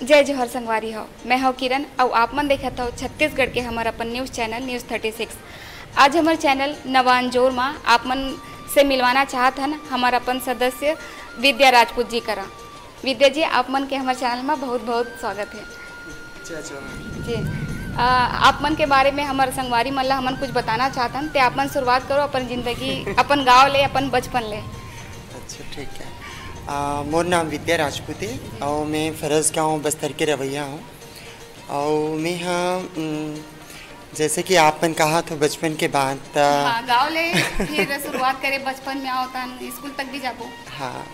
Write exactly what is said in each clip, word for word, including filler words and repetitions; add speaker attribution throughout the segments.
Speaker 1: जय जोहर संगवारी हो। मैं हूँ किरण और आप मन देखा था छत्तीसगढ़ के हमारा अपन news channel news thirty six. आज हमारे चैनल नवानजोर में आप मन से मिलवाना चाहत हन हमारा अपन सदस्य विद्या राजपूत जी करा। विद्या जी, आप मन के हमारे चैनल में बहुत बहुत स्वागत है। जी, आ, आप मन के बारे में हमारे संगवारी मन ला हमन कुछ बताना चाहत हन, ते आप मन शुरुआत करो अपन जिंदगी अपन गाँव ले अपन बचपन ले।
Speaker 2: अच्छा, ठीक है। मोर नाम विद्या राजपूत है और मैं फरज गाँव बस्तर के रवैया हूँ। और मैं हाँ जैसे कि आपने कहा तो बचपन के बाद
Speaker 1: हाँ, गाँव ले फिर शुरुआत करे बचपन में आओ तन स्कूल तक भी जाबो।
Speaker 2: हाँ,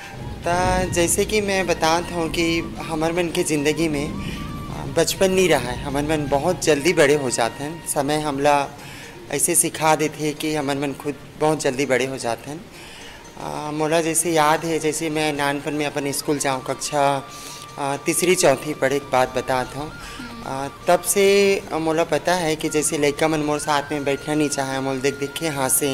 Speaker 2: तो जैसे कि मैं बताता हूँ कि हमारे मन की ज़िंदगी में बचपन नहीं रहा है। हमारे मन बहुत जल्दी बड़े हो जाते हैं। समय हमला ऐसे सिखा देते हैं कि हमारे मन खुद बहुत जल्दी बड़े हो जाते हैं। आ, मोला जैसे याद है, जैसे मैं नानपन में अपन स्कूल जाऊँ कक्षा तीसरी चौथी पढ़े एक बात बताता हूँ। तब से मोला पता है कि जैसे लड़का मन मोर साथ में बैठना नहीं चाहे, मोल देख देख के हंसे।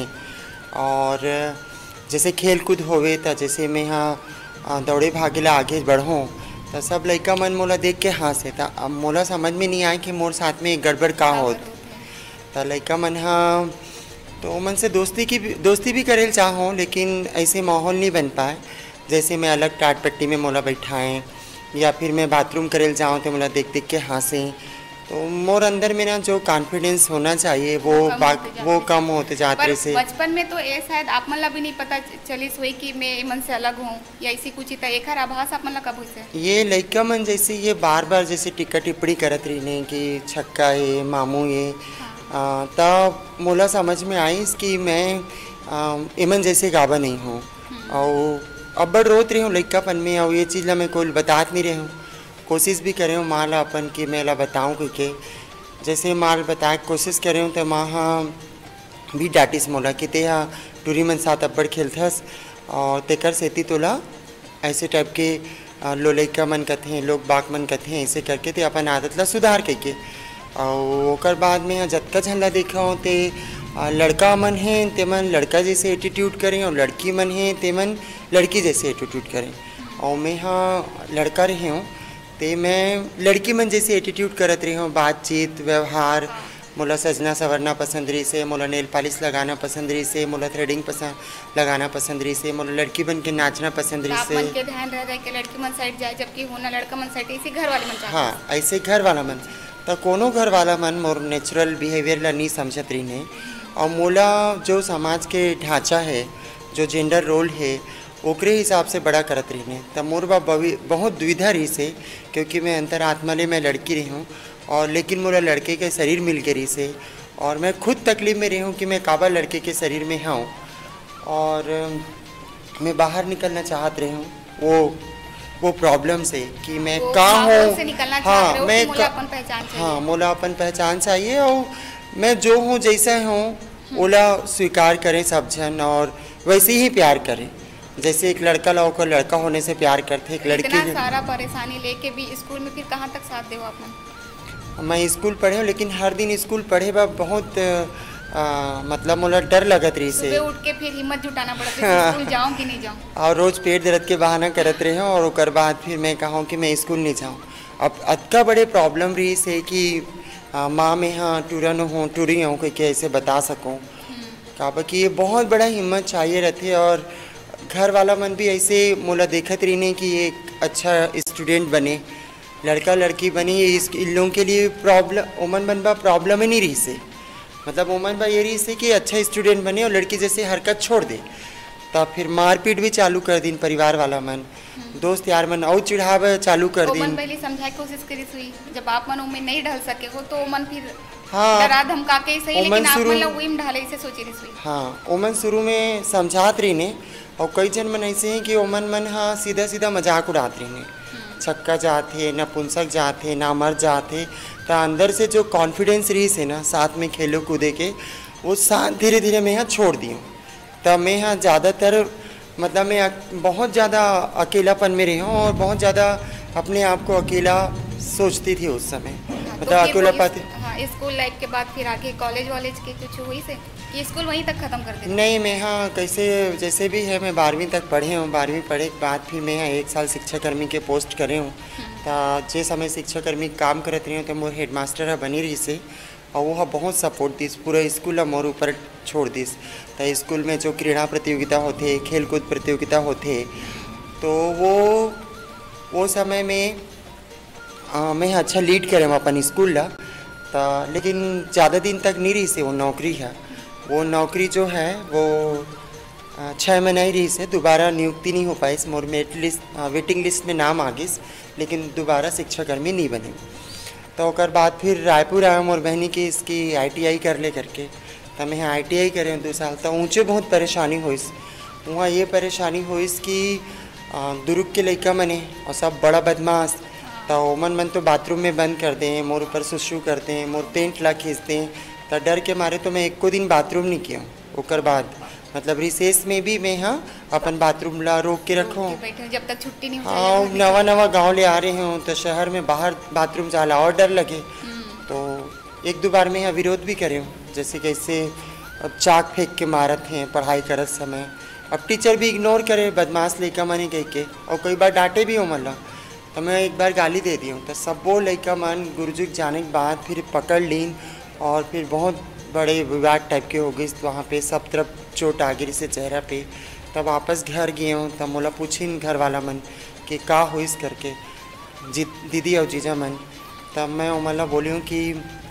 Speaker 2: और जैसे खेल कूद होवे तो जैसे मैं हाँ दौड़े भागे ला आगे बढ़ूँ तो सब लड़का मन मोला देख के हंसे। तो अब मोला समझ में नहीं आए कि मोर साथ में गड़बड़ का हो। तो लड़का मन हाँ तो मन से दोस्ती की दोस्ती भी करेल चाहो, लेकिन ऐसे माहौल नहीं बन पाए। जैसे मैं अलग टाट पट्टी में मोला बैठाएँ या फिर मैं बाथरूम करेल जाऊँ तो मोला देख देख के हंसें। तो मोर अंदर में ना जो कॉन्फिडेंस होना चाहिए वो कम वो कम होते जाते से।
Speaker 1: बचपन में तो ये शायद आप मन ला भी नहीं पता चलिस हुई कि मैं मन से अलग हूँ या ऐसी कुछ ही। एक आभास आप मन ला कब हुई?
Speaker 2: ये लड़का मन जैसे ये बार बार जैसे टिक्का टिप्पणी करत रही कि छक्का है मामू ये। हाँ। तब मोला समझ में आई कि मैं इमन जैसे गावा नहीं हूँ और अब बड़ रोत रही हूँ लड़कापन में। और ये चीज़ ला मैं कोई बतात नहीं रही हूँ, कोशिश भी कर रही हूँ माँ ला अपन कि मैं ला बताऊँ क्योंकि जैसे माँ बताए कोशिश कर रही हूँ तो माँ हाँ भी डाटिस मोला कि ते हाँ टूरी मन साथ अब्बड़ खेलथस और तेकर सेती तोला ऐसे टाइप के लो लड़का मन कथे लोग बाग मन कथे ऐसे करके ते अपन आदत ला सुधार करके। और ओकर बाद में जतका झल्ला देखा हो ते लड़का मन है ते मन लड़का जैसे एटीट्यूड करें और लड़की मन है ते मन लड़की जैसे एटीट्यूड करें। और मैं हाँ लड़का रही हूँ ते मैं लड़की मन जैसे एटीट्यूड करत रही हूँ। बातचीत व्यवहार मोला सजना संवरना पसंद रही से, मोला नेल पॉलिश लगाना पसंद रही से, मोला थ्रेडिंग पसंद लगाना पसंद रही से, मोला लड़की बन के नाचना पसंद रही से।
Speaker 1: मन के ध्यान रह रहा कि लड़की मन साइड जाए जबकि होना लड़का मन साइड ऐसे घर वाले मन चाहते।
Speaker 2: हाँ, ऐसे घर वाला मन तो कोनो घर वाला मन मोर नेचुरल बिहेवियर ला नहीं समझत रही ने। और मोला जो समाज के ढांचा है, जो जेंडर रोल है ओकरे हिसाब से बड़ा करत रही ने। तब मोर बा बहुत दुविधा रही से क्योंकि मैं अंतरात्मा ले मैं लड़की रही हूँ और लेकिन मोला लड़के के शरीर मिल के रही से। और मैं खुद तकलीफ में रही हूँ कि मैं काबा लड़के के शरीर में हूँ और मैं बाहर निकलना चाहत रही हूँ वो वो प्रॉब्लम से कि मैं कहाँ हूँ। हाँ, मैं हाँ मोला अपन पहचान चाहिए और मैं जो हूँ जैसा हूँ ओला स्वीकार करें सब जन और वैसे ही प्यार करें जैसे एक लड़का ला होकर लड़का होने से प्यार करते एक लड़की।
Speaker 1: इतना सारा परेशानी लेके भी स्कूल में फिर कहाँ तक साथ दे आपने?
Speaker 2: मैं स्कूल पढ़े हूँ लेकिन हर दिन स्कूल पढ़े बा बहुत आ, मतलब मोला डर लगत रही से।
Speaker 1: उठ के फिर हिम्मत जुटाना पड़ता है स्कूल जाऊँ कि नहीं जाऊँ।
Speaker 2: और रोज पेट दर्द के बहाना करत रहे और ओकर बाद फिर मैं कहूँ कि मैं स्कूल नहीं जाऊँ। अब अतका बड़े प्रॉब्लम रही से कि माँ में हाँ टूरन हूँ टूरी हूँ कि ऐसे बता सकूँ काबा कि ये बहुत बड़ा हिम्मत चाहिए रहते। और घर वाला मन भी ऐसे मोला देखत रही ने कि एक अच्छा स्टूडेंट बने, लड़का लड़की बने। इस इन लोगों के लिए प्रॉब्लम ओमन बनबा प्रॉब्लम ही नहीं रही से, मतलब ओमन बा ये रही से कि अच्छा स्टूडेंट बने और लड़की जैसे हरकत छोड़ दे। तब फिर मारपीट भी चालू कर दिन परिवार वाला मन, दोस्त यार मन और चिढ़ाव चालू कर दिन।
Speaker 1: पहले समझाए कोशिश करी हुई जब आप मन उम्मीद नहीं ढल सके हो तो मन फिर हाँ डरा धमका के सही, लेकिन आप मन वही में ढाले से सोची रही।
Speaker 2: हाँ, ओमन शुरू में समझात रही ने और कई जन मन ऐसे हैं कि ओमन मन हाँ सीधा सीधा मजाक उड़ात रही ने। छक्का जाते नपुंसक जाते नामर जाते तो अंदर से जो कॉन्फिडेंस रही से ना साथ में खेलो कूदे के वो साथ धीरे धीरे मैं यहाँ छोड़ दी हूँ। तब मैं यहाँ ज़्यादातर मतलब मैं बहुत ज़्यादा अकेलापन में रही हूँ और बहुत ज़्यादा अपने आप को अकेला सोचती थी उस समय।
Speaker 1: हाँ,
Speaker 2: मतलब तो अकेला पाती।
Speaker 1: हाँ, स्कूल लाइफ के बाद फिर आगे कॉलेज वॉलेज के कुछ हुई से कि स्कूल वहीं तक ख़त्म कर दें?
Speaker 2: नहीं, मैं हाँ कैसे जैसे भी है मैं बारहवीं तक पढ़े हूँ। बारहवीं पढ़े के बाद फिर मैं यहाँ एक साल शिक्षा कर्मी के पोस्ट करे हूँ। तो जे समय शिक्षा कर्मी काम करत रही तो मोर हेडमास्टर है बनी रही से और वो बहुत सपोर्ट दिस पूरा स्कूल मोर ऊपर छोड़ दिस। तो स्कूल में जो क्रीड़ा प्रतियोगिता होते खेलकूद प्रतियोगिता होते तो वो वो समय में आ, मैं अच्छा लीड करें अपन स्कूल ला। तो लेकिन ज़्यादा दिन तक नहीं रही से वो नौकरी है। वो नौकरी जो है वो छः महीना ही रही से, दोबारा नियुक्ति नहीं हो पाई। मोर मेरिट लिस्ट वेटिंग लिस्ट में नाम आ गई लेकिन दोबारा शिक्षाकर्मी नहीं बने। तो उसके बाद फिर रायपुर आया मोर बहनी की इसकी आई टी आई कर ले करके। तो मैं आई टी आई करें दो साल। तो ऊँचे बहुत परेशानी होइस वहाँ ये परेशानी होइस कि दुरुक के लड़का मने और सब बड़ा बदमाश। तो मन मन तो बाथरूम में बंद कर दें, मोर ऊपर सुसु करते हैं, मोर पेंट ला खींचते हैं। तो डर के मारे तो मैं एक को दिन बाथरूम नहीं किया। उसके बाद मतलब रिसेस में भी मैं हाँ अपन बाथरूम ला रोक के रखूँ
Speaker 1: जब तक छुट्टी नहीं हो।
Speaker 2: हाँ नवा नवा गांव ले आ रहे हूँ तो शहर में बाहर बाथरूम जाला और डर लगे। तो एक दो बार मैं यहाँ विरोध भी करे हूँ, जैसे कैसे अब चाक फेंक के मारत हैं पढ़ाई करत समय। अब टीचर भी इग्नोर करे बदमाश लड़का मने कह के और कई बार डांटे भी हो मतलब। तो मैं एक बार गाली दे दी हूँ तो सब वो लड़का मन गुरुजी जाने के बाद फिर पकड़ लीन और फिर बहुत बड़े विवाद टाइप के हो गए। तो वहाँ पे सब तरफ चोट आ गई से चेहरा पे। तब वापस घर गए हूँ तब मोला पूछिन घर वाला मन कि का होइस करके जी दीदी और जीजा मन। तब मैं उमला बोली हूँ कि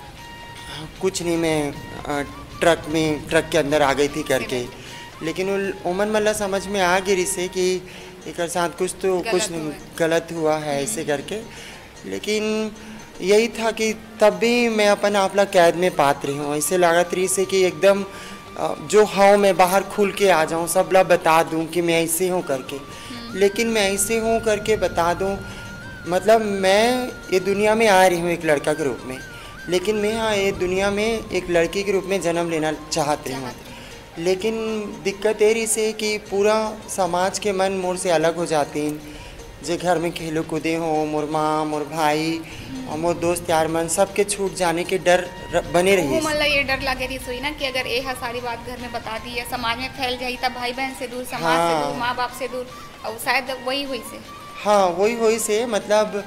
Speaker 2: कुछ नहीं, मैं ट्रक में ट्रक के अंदर आ गई थी करके। लेकिन उमन मला समझ में आ गई से कि एक साथ कुछ तो कुछ गलत हुआ है ऐसे करके। लेकिन यही था कि तब भी मैं अपन आपला कैद में पात रही हूँ। ऐसे लागत रही से कि एकदम जो हाँ मैं बाहर खुल के आ जाऊँ सब ला बता दूँ कि मैं ऐसे हूँ करके। लेकिन मैं ऐसे हूँ करके बता दूँ मतलब मैं ये दुनिया में आ रही हूँ एक लड़का के रूप में, लेकिन मैं हाँ ये दुनिया में एक लड़की के रूप में जन्म लेना चाहती हूँ। लेकिन दिक्कत ये रही से कि पूरा समाज के मन मोर से अलग हो जाती हैं। जो घर में खेलो कूदे हों मोर माँ मोर भाई और मोर दोस्त यार मन सबके छूट जाने के डर बने रही।
Speaker 1: मतलब ये डर लगे रही सोई ना कि अगर ये सारी बात घर में बता दी है समाज में फैल जाई तब भाई बहन से दूर समाज हाँ, से दूर माँ बाप से दूर और शायद वही हुई से
Speaker 2: हाँ वही हुई से मतलब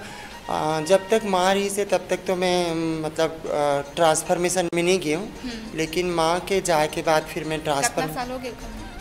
Speaker 2: जब तक माँ रही से तब तक तो मैं मतलब ट्रांसफॉर्मेशन में नहीं गई हूँ। लेकिन माँ के जाए के बाद फिर मैं ट्रांसफर
Speaker 1: साल हो गए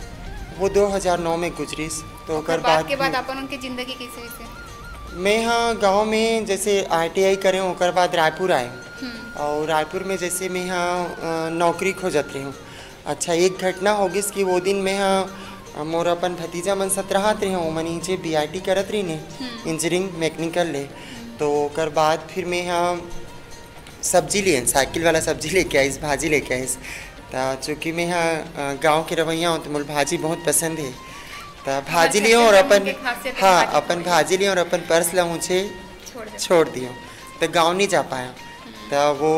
Speaker 2: वो दो हज़ार नौ में गुजरी। तो कर
Speaker 1: बाद के बाद अपन उनकी ज़िंदगी कैसे कैसे
Speaker 2: मैं हाँ गांव में जैसे आई टी आई करे हूँ उसके बाद रायपुर आए और रायपुर में जैसे मैं यहाँ नौकरी खोजत रही हूँ। अच्छा एक घटना होगी कि वो दिन मैं यहाँ मोर अपन भतीजा मन सत्रहत रही हूँ मनी जे बी आई टी करत रही ने इंजीनियरिंग मैकेनिकल ले। तो कर बाद फिर मैं यहाँ सब्जी लिए साइकिल वाला सब्जी लेके आईस भाजी लेके आईस। तो चूँकि मैं यहाँ गांव के रवैया हूँ तो मुझे भाजी बहुत पसंद है। तो भाजी लियो और अपन हाँ अपन भाजी लियो और अपन पर्स ला मुझे छोड़ दियो। तो गांव नहीं जा पाया। तो वो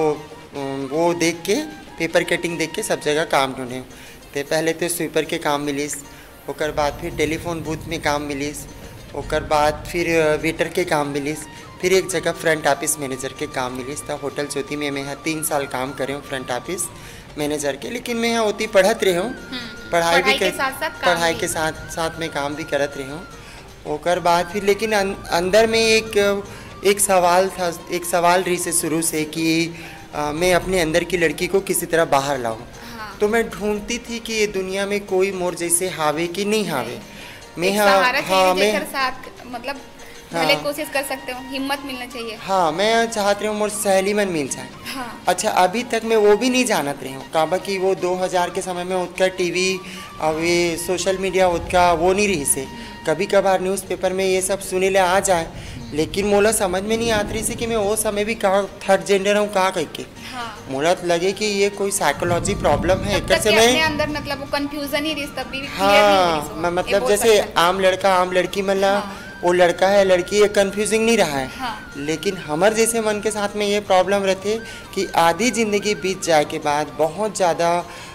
Speaker 2: वो देख के पेपर कटिंग देख के सब जगह काम ढूंढे। तो पहले तो स्वीपर के काम मिलीस, ओकर बाद फिर टेलीफोन बूथ में काम मिलीस, ओकर बाद फिर वेटर के काम मिलीस, फिर एक जगह फ्रंट ऑफिस मैनेजर के काम मिलीस। तो होटल ज्योति में मैं यहाँ तीन साल काम करे हूँ फ्रंट ऑफिस मैनेजर के। लेकिन मैं यहाँ उतनी पढ़त रही हूँ, पढ़ाई भी कर पढ़ाई के साथ साथ में काम भी करत रही हूँ। ओकर बाद फिर लेकिन अं, अंदर में एक एक सवाल था एक सवाल रही से शुरू से कि आ, मैं अपने अंदर की लड़की को किसी तरह बाहर लाऊं। हाँ। तो मैं ढूंढती थी कि ये दुनिया में कोई मोर जैसे हावे कि नहीं हावे। मैं हाँ हाँ मैं
Speaker 1: मतलब भले हाँ, कोशिश कर सकते हो, हिम्मत मिलना चाहिए।
Speaker 2: हाँ मैं चाहती हूँ मोर सहेली मन मिल जाए। हाँ। अच्छा अभी तक मैं वो भी नहीं जानत रही हूँ काबा कि वो दो हज़ार के समय में उसका टीवी और ये सोशल मीडिया उसका वो नहीं रही से। कभी कभार न्यूज़पेपर में ये सब सुने ले आ जाए, लेकिन मोला समझ में नहीं आती रही से कि मैं वो समय भी कहाँ थर्ड जेंडर हूँ कहाँ कह के। हाँ। मोला लगे कि ये कोई साइकोलॉजी प्रॉब्लम है एक से मैं
Speaker 1: अंदर मतलब वो कंफ्यूजन ही रही तब भी।
Speaker 2: हाँ मैं मतलब जैसे आम लड़का आम लड़की मतलब वो लड़का है लड़की ये कंफ्यूजिंग नहीं रहा है। हाँ। लेकिन हमारे जैसे मन के साथ में ये प्रॉब्लम रहती कि आधी ज़िंदगी बीत जाए के बाद बहुत ज़्यादा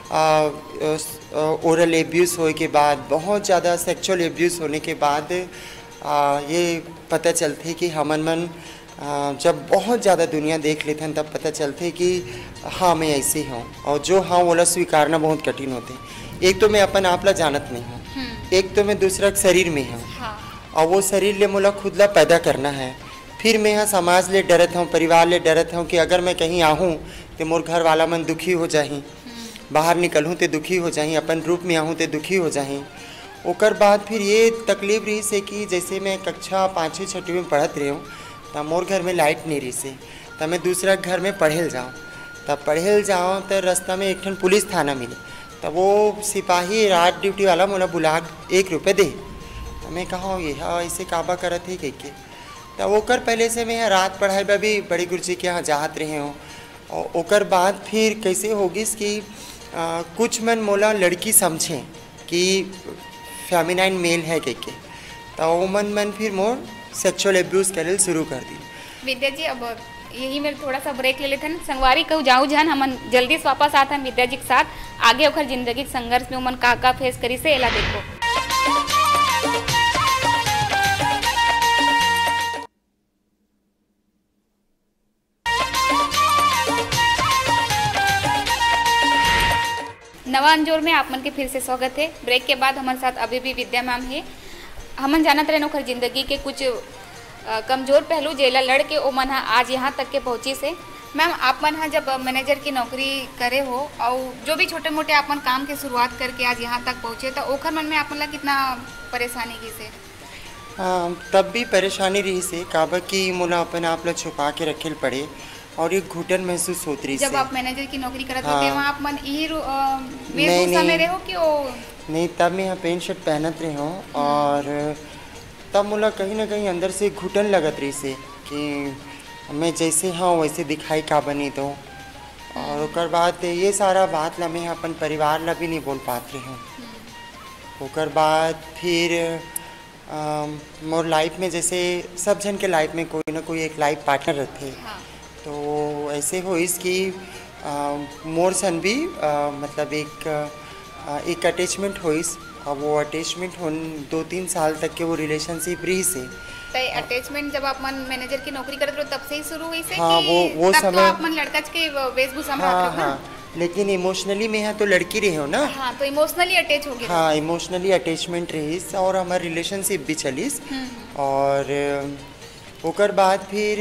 Speaker 2: ओरल एब्यूज़ होने के बाद बहुत ज़्यादा सेक्सुअल एब्यूज़ होने के बाद आ, ये पता चलते कि हमन मन आ, जब बहुत ज़्यादा दुनिया देख लेते हैं तब पता चलते कि हाँ मैं ऐसे हूँ और जो हाँ बोला स्वीकारना बहुत कठिन होते। एक तो मैं अपन आप ला जानत नहीं हूँ, एक तो मैं दूसरा शरीर में हूँ। हाँ। और वो शरीर ले मोला खुद ला पैदा करना है, फिर मैं यहाँ समाज ले डरत हूँ, परिवार ले डरत हूँ कि अगर मैं कहीं आहूँ तो मोर घर वाला मन दुखी हो जाही, बाहर निकलूँ तो दुखी हो जाही, अपन रूप में आहूँ तो दुखी हो जाही। ओकर बाद फिर ये तकलीफ रही से कि जैसे मैं कक्षा पाँचवीं छठवीं में पढ़त रही हूँ तो मोर घर में लाइट नहीं रही से, तब मैं दूसरा घर में पढ़े जाऊँ, तब पढ़े जाऊँ तो रास्ता में एक ठन पुलिस थाना मिले, तब वो सिपाही रात ड्यूटी वाला मोला बुला एक रुपये दे। तो मैं कहा ये हाँ ऐसे काबा करत है कह के, तब ओकर पहले से मैं रात पढ़ाई बा भी बड़ी गुरु जी के यहाँ जात रहे हूँ। और ओकर बाद फिर कैसे होगिस कि आ, कुछ मन मोला लड़की समझें कि फेमिनाइन मेल है कह के, तो वो मन मन फिर मोर सेक्सुअल एब्यूज़ करे शुरू कर दी।
Speaker 1: विद्या जी अब यही में थोड़ा सा ब्रेक ले लेते हैं, संगवारी कहूँ जाऊँ जहन हमन जल्दी से वापस आते हैं विद्या जी के साथ, आगे ओकर जिंदगी के संघर्ष में उमन का का फेस करी से एला देखो। नवा अंजोर में आप मन के फिर से स्वागत है। ब्रेक के बाद हमारे साथ अभी भी विद्या मैम है। हमन जानत रहे ओकर जिंदगी के कुछ आ, कमजोर पहलू जेला लड़के ओ मन आज यहाँ तक के पहुँची से। मैम आप मन जब मैनेजर की नौकरी करे हो और जो भी छोटे मोटे आप मन काम के शुरुआत करके आज यहाँ तक पहुँचे, तो ओखर मन में आप मन ला कितना परेशानी की से?
Speaker 2: हाँ, तब भी परेशानी रही से काबा की मोला अपन आप ला छुपा के रखे पड़े और एक घुटन महसूस होती रही।
Speaker 1: जब आप मैनेजर की नौकरी करते
Speaker 2: हाँ,
Speaker 1: हो वहाँ आप मन यही वेशभूषा में रहे हो कि ओ?
Speaker 2: नहीं, तब मैं यहाँ पेंट शर्ट पहनत रहे हूँ और तब मोला कहीं ना कहीं अंदर से घुटन लगत रही से कि मैं जैसे हाँ वैसे दिखाई का बनी दो। और ओकर बाद ये सारा बात ला मैं अपन परिवार ला भी नहीं बोल पात रही हूँ। ओकर बाद फिर आ, मोर लाइफ में जैसे सब जन के लाइफ में कोई ना कोई एक लाइफ पार्टनर रहते। हाँ। तो ऐसे हो इसकी मोर सन भी आ, मतलब एक आ, एक अटैचमेंट हो इस और वो अटैचमेंट हो दो तीन साल तक के वो रिलेशनशिप रही से।
Speaker 1: तो अटैचमेंट जब आप मन मैनेजर की नौकरी करते हो तब से ही शुरू हुई से?
Speaker 2: हाँ,
Speaker 1: कि
Speaker 2: वो वो
Speaker 1: तब
Speaker 2: समय
Speaker 1: तो आप मन लड़का के वेशभूषा में
Speaker 2: हाँ,
Speaker 1: आते हो ना?
Speaker 2: हाँ, लेकिन इमोशनली में यहाँ तो लड़की रही हो ना।
Speaker 1: हाँ, तो इमोशनली अटैच हो गए।
Speaker 2: हाँ, इमोशनली अटैचमेंट रही और हमारी रिलेशनशिप भी चलीस। और ओकर बाद फिर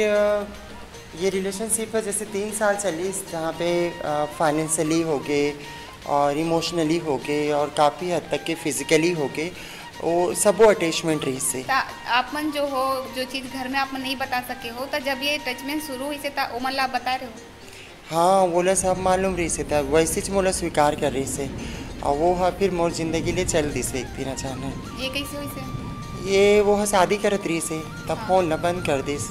Speaker 2: ये रिलेशनशिप जैसे तीन साल चलीस जहाँ पे फाइनेंशियली हो गए और इमोशनली हो गए और काफ़ी हद तक के फिजिकली हो गए, वो सब वो अटैचमेंट रही से।
Speaker 1: आप मन जो हो जो चीज़ घर में आप मन नहीं बता सके हो, तो जब ये अटैचमेंट शुरू हुई से ता ओ मन ला बता रहे हो?
Speaker 2: हाँ, बोला सब मालूम रही से था, वैसे च मोला स्वीकार कर रही से और वो हाँ फिर मोर जिंदगी ले चल दी से एक दिन अचानक।
Speaker 1: ये कैसे हुई से?
Speaker 2: ये वो हाँ शादी करत रही से तब हाँ। फोन न बंद कर दिस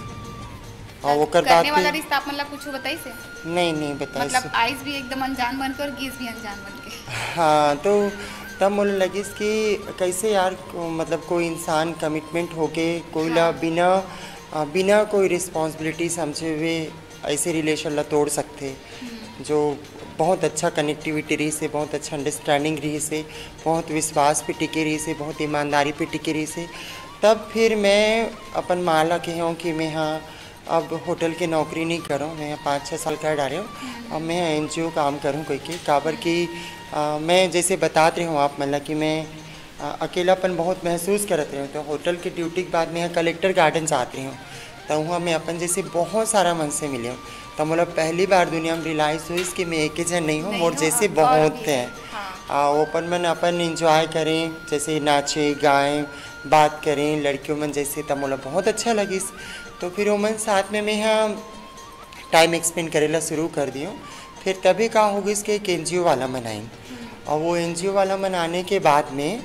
Speaker 2: और वो कर
Speaker 1: करने वाला रिश्ता आप मन ला कुछ बताई से?
Speaker 2: नहीं नहीं बताई।
Speaker 1: मतलब आइस भी एकदम अनजान बनकर और गीस भी अनजान बन के।
Speaker 2: हाँ, तो तब मुझे लगी कि कैसे यार मतलब कोई इंसान कमिटमेंट होके कोई ला बिना बिना कोई रिस्पॉन्सिबिलिटी समझे हुए ऐसे रिलेशन ला तोड़ सकते, जो बहुत अच्छा कनेक्टिविटी रही से, बहुत अच्छा अंडरस्टैंडिंग रही से, बहुत विश्वास पे टिके रही से, बहुत ईमानदारी पे टिके रही से। तब फिर मैं अपन माला के हूँ कि मैं हाँ अब होटल की नौकरी नहीं करूँ, मैं यहाँ पाँच छः साल कर डाले हूँ, अब मैं एन जी ओ काम करूँ कोई के काबर की आ, मैं जैसे बताते रही हूँ आप मतलब कि मैं आ, अकेलापन बहुत महसूस करते रही हूँ। तो होटल की ड्यूटी के बाद मैं यहाँ कलेक्टर गार्डन आती हूँ, तो वहाँ मैं अपन जैसे बहुत सारा मन से मिले हूँ। तो मतलब पहली बार दुनिया में रियलाइज़ हुई कि मैं एक ही जन नहीं हूँ, और जैसे बहुत हैं। हाँ। ओपन मन अपन इंजॉय करें, जैसे नाचे गाएं बात करें लड़कियों मन जैसे, तब मतलब बहुत अच्छा लगिस। तो फिर वो मन साथ में मैं यहाँ टाइम एक्सपेंड करेला शुरू कर दी हूँ। फिर तभी कहा होगी इसके एक एन जी ओ वाला मनाएं, और वो एन जी ओ वाला मनाने के बाद में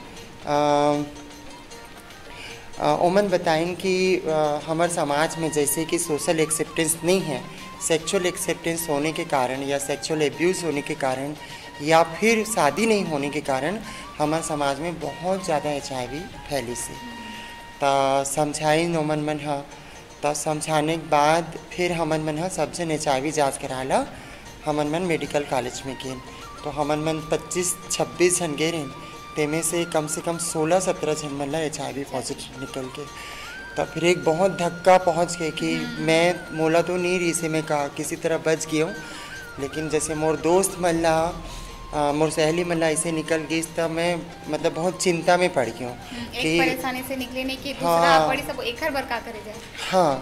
Speaker 2: ओमन बताएं कि हमारे समाज में जैसे कि सोशल एक्सेप्टेंस नहीं है, सेक्सुअल एक्सेप्टेंस होने के कारण या सेक्सुअल एब्यूज़ होने के कारण या फिर शादी नहीं होने के कारण हमारे समाज में बहुत ज़्यादा एच आई वी फैली से। तो समझाई ओमन मन हाँ, तो समझाने के बाद फिर हमन मन हाँ सब जन एच आई वी जाँच कराला हमन मन मेडिकल कॉलेज में गए। तो हमन मन पच्चीस छब्बीस जन गए रहें, तेमें से कम से कम सोलह सत्रह जन मन ला एच आई वी पॉजिटिव निकल के। तो फिर एक बहुत धक्का पहुंच गए कि मैं मोला तो नहीं रही से, मैं कहा किसी तरह बच गया हूँ, लेकिन जैसे मोर दोस्त मन ला मोर सहेली मन ला ऐसे निकल गई, तब मैं मतलब बहुत चिंता में पड़ गई हूँ
Speaker 1: कि परेशानी से निकले नहीं कि दूसरा
Speaker 2: हाँ,
Speaker 1: पड़ी सब एक हर बार का करे जाए।
Speaker 2: हाँ,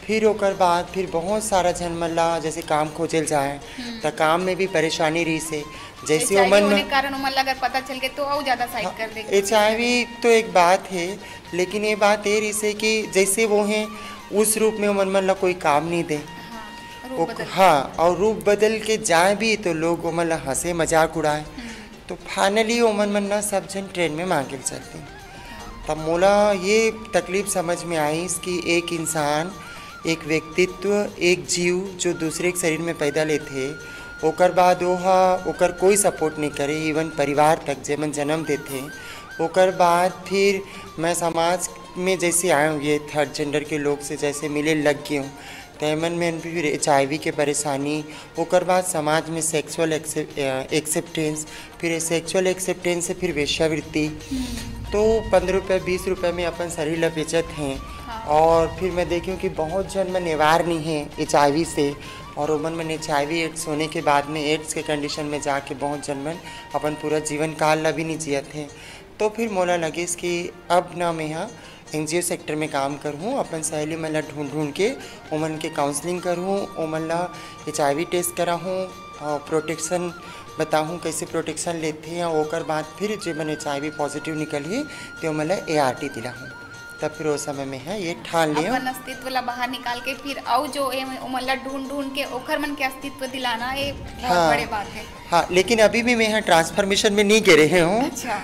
Speaker 2: फिर ओकर बाद फिर बहुत सारा झन मन ला जैसे काम खोजल जाए तो काम में भी परेशानी रही से जैसे
Speaker 1: एच आई वी
Speaker 2: उमन
Speaker 1: होने के कारण उमन ला अगर पता चल गए तो और ज़्यादा साइड कर देंगे।
Speaker 2: एच आई वी तो एक बात है, लेकिन ये बात ये रही से कि जैसे वो हैं उस रूप में उमन मन ला कोई काम नहीं दे।
Speaker 1: हाँ, रूप
Speaker 2: वो
Speaker 1: बदल।
Speaker 2: हाँ, और रूप बदल के जाए भी तो लोग उमन ला हंसे मजाक उड़ाए। तो फाइनली उमन मन ला सब जन ट्रेन में मांगे चलते। तब मोला ये तकलीफ समझ में आई कि एक इंसान, एक व्यक्तित्व, एक जीव जो दूसरे के शरीर में पैदा लेते ओकर बाद वह ओकर कोई सपोर्ट नहीं करे, इवन परिवार तक जेमन जन्म देते। ओकर बाद फिर मैं समाज में जैसे आया हूँ, ये थर्ड जेंडर के लोग से जैसे मिले लग गई हूँ, तैमन में फिर एच आई वी के परेशानी। ओकर बाद समाज में सेक्सुअल एक्सेप्टेंस, फिर सेक्सुअल एक्सेप्टेंस से फिर वेश्यावृत्ति। तो पंद्रह रुपये बीस रुपये में अपन शरीर ला बेचत हैं। हाँ। और फिर मैं देखी हूँ कि बहुत जन में निवार नहीं है एच आई वी से, और उमन में एच आई वी एड्स होने के बाद में एड्स के कंडीशन में जाके बहुत जन मन अपन पूरा जीवन काल ला भी नहीं जियत हैं। तो फिर मोला लगे कि अब ना मैं यहाँ एन जी ओ सेक्टर में काम करूँ, अपन सहेली मन ला ढूंढ ढूंढ के उमन के काउंसलिंग करूँ, उमन ला एच आई वी टेस्ट कराहूँ और प्रोटेक्शन बताऊँ कैसे प्रोटेक्शन लेते हैं। ओकर बाद फिर जो मन एच आई वी पॉजिटिव निकली तो उमन ला ए आर टी दिलाहूँ। तब फिर उस समय में है ये ठान लिया
Speaker 1: अपन अस्तित्व ला बाहर निकाल के फिर और जो उमन ला ढूंढ ढूंढ के ओखर मन के अस्तित्व दिलाना ये बहुत
Speaker 2: हाँ,
Speaker 1: बड़े बात है।
Speaker 2: हाँ, लेकिन अभी भी मैं यहाँ ट्रांसफॉर्मेशन में नहीं गिरे हूँ।
Speaker 1: अच्छा।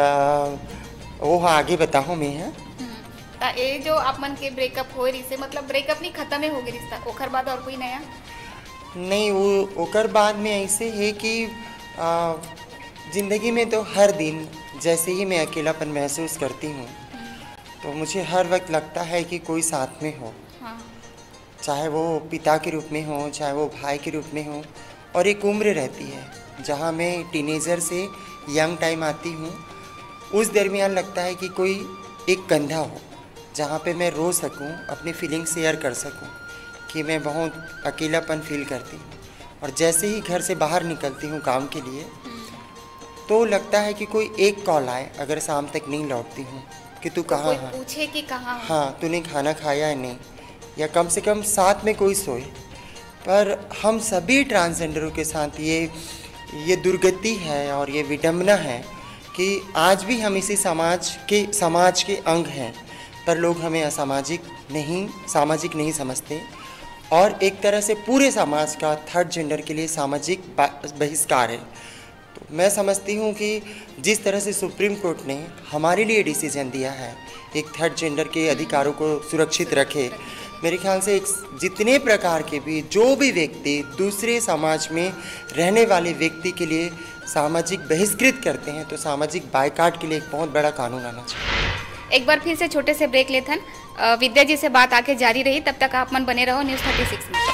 Speaker 2: तो वो आगे बताऊँ मैं यहाँ
Speaker 1: ये जो आप मन के ब्रेकअप हो रही से मतलब ब्रेकअप नहीं खत्म है हो गया रिश्ता, ओखर बाद और कोई नया
Speaker 2: नहीं। वो ओकर बाद में ऐसे है कि आ, ज़िंदगी में तो हर दिन जैसे ही मैं अकेलापन महसूस करती हूँ तो मुझे हर वक्त लगता है कि कोई साथ में हो। हाँ। चाहे वो पिता के रूप में हो, चाहे वो भाई के रूप में हो। और एक उम्र रहती है जहाँ मैं टीनेजर से यंग टाइम आती हूँ, उस दरमियान लगता है कि कोई एक कंधा हो जहाँ पे मैं रो सकूँ, अपनी फीलिंग शेयर कर सकूँ कि मैं बहुत अकेलापन फील करती हूँ। और जैसे ही घर से बाहर निकलती हूँ काम के लिए तो लगता है कि कोई एक कॉल आए अगर शाम तक नहीं लौटती हूँ कि तू कहाँ है,
Speaker 1: पूछे कि कहाँ,
Speaker 2: हाँ तूने खाना खाया है नहीं, या कम से कम साथ में कोई सोए। पर हम सभी ट्रांसजेंडरों के साथ ये ये दुर्गति है और ये विडंबना है कि आज भी हम इसी समाज के समाज के अंग हैं, पर लोग हमें असामाजिक नहीं सामाजिक नहीं समझते। और एक तरह से पूरे समाज का थर्ड जेंडर के लिए सामाजिक बहिष्कार है। तो मैं समझती हूँ कि जिस तरह से सुप्रीम कोर्ट ने हमारे लिए डिसीजन दिया है एक थर्ड जेंडर के अधिकारों को सुरक्षित रखे, मेरे ख्याल से एक जितने प्रकार के भी जो भी व्यक्ति दूसरे समाज में रहने वाले व्यक्ति के लिए सामाजिक बहिष्कृत करते हैं तो सामाजिक बायकाट के लिए एक बहुत बड़ा कानून आना चाहिए।
Speaker 1: एक बार फिर से छोटे से ब्रेक लेथन, विद्या जी से बात आके जारी रही, तब तक आप मन बने रहो न्यूज़ थर्टी सिक्स में।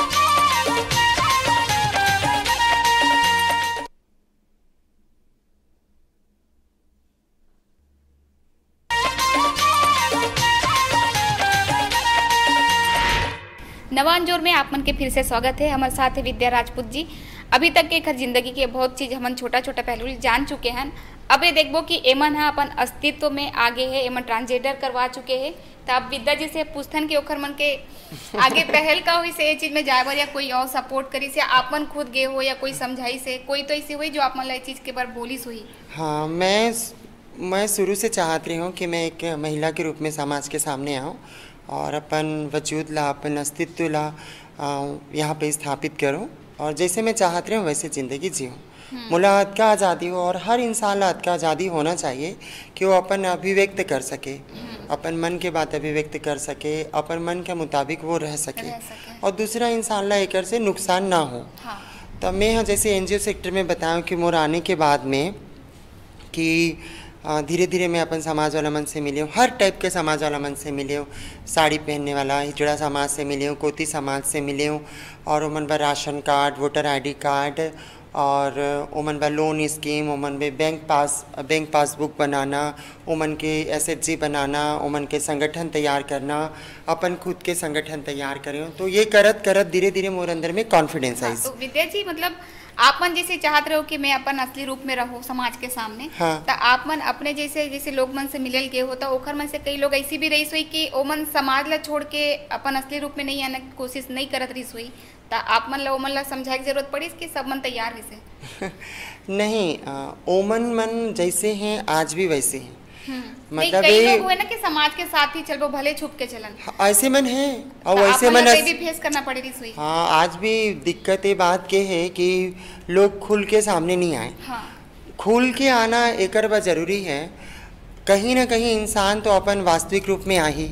Speaker 1: नवांजोर में आप मन के फिर से स्वागत है। हमारे साथ है विद्या राजपूत जी। अभी तक के खर जिंदगी के बहुत चीज़ हमन छोटा छोटा पहलू जान चुके हैं। अब ये देखबो कि एमन है अपन अस्तित्व में आगे है, एमन ट्रांसजेंडर करवा चुके हैं। तो आप विद्या जी से पूछथन कि ओखर मन के आगे पहल का हुई से ये चीज़ में जाए या कोई और सपोर्ट करी से आप मन खुद गए हो या कोई समझाई से कोई तो ऐसी हुई जो आप मन ला चीज़ के बार बोली हुई?
Speaker 2: हाँ, मैं मैं शुरू से चाहती रही हूँ कि मैं एक महिला के रूप में समाज के सामने आऊँ और अपन वजूद ला अपन अस्तित्व ला यहाँ पे स्थापित करूँ और जैसे मैं चाहती रही हूँ वैसे ज़िंदगी जीऊँ। मुला हद का आज़ादी हो और हर इंसान ला हद का आज़ादी होना चाहिए कि वो अपन अभिव्यक्त कर सके, अपन मन के बात अभिव्यक्त कर सके, अपन मन के मुताबिक वो रह सके, रह सके। और दूसरा इंसान ला एक से नुकसान ना हो। हाँ। तो मैं यहाँ जैसे एन जी ओ सेक्टर में बताऊँ कि मोर आने के बाद में कि धीरे धीरे मैं अपन समाज वाला मन से मिली हूँ, हर टाइप के समाज वाला मन से मिली हूँ। साड़ी पहनने वाला हिजड़ा समाज से मिली हूँ, कोती समाज से मिली हूँ, और उमन बा ration card, voter ID card, और उमन बा लोन स्कीम, उमन में बैंक पास बैंक पासबुक बनाना, उमन के एस एच जी बनाना, उमन के संगठन तैयार करना, अपन खुद के संगठन तैयार करें। तो ये करत करत धीरे धीरे मोर अंदर में कॉन्फिडेंस आई।
Speaker 1: तो विद्या जी मतलब आप मन जैसे चाहत रहो कि मैं अपन असली रूप में रहो समाज के सामने,
Speaker 2: हाँ।
Speaker 1: तो आप मन अपने जैसे जैसे लोग मन से मिलल के हो तो ओखर मन से कई लोग ऐसी भी रही हुई कि ओ मन समाज ला छोड़ के अपन असली रूप में नहीं आने की कोशिश नहीं करत रही हुई, तो आप मन ला ओ मन ला समझाए की जरूरत पड़ी कि सब मन तैयार वैसे
Speaker 2: नहीं, ओमन मन जैसे हैं आज भी वैसे हैं।
Speaker 1: मतलब कई लोग हुए ना कि समाज के साथ ही चलो भले छुप के चलन,
Speaker 2: ऐसे मन है और
Speaker 1: तो
Speaker 2: वैसे मन
Speaker 1: भी फेस करना पड़ेगी सुई।
Speaker 2: हाँ, आज भी दिक्कत ये बात के है कि लोग खुल के सामने नहीं आए।
Speaker 1: हाँ।
Speaker 2: खुल के आना एक बार जरूरी है। कहीं ना कहीं इंसान तो अपन वास्तविक रूप में आ ही,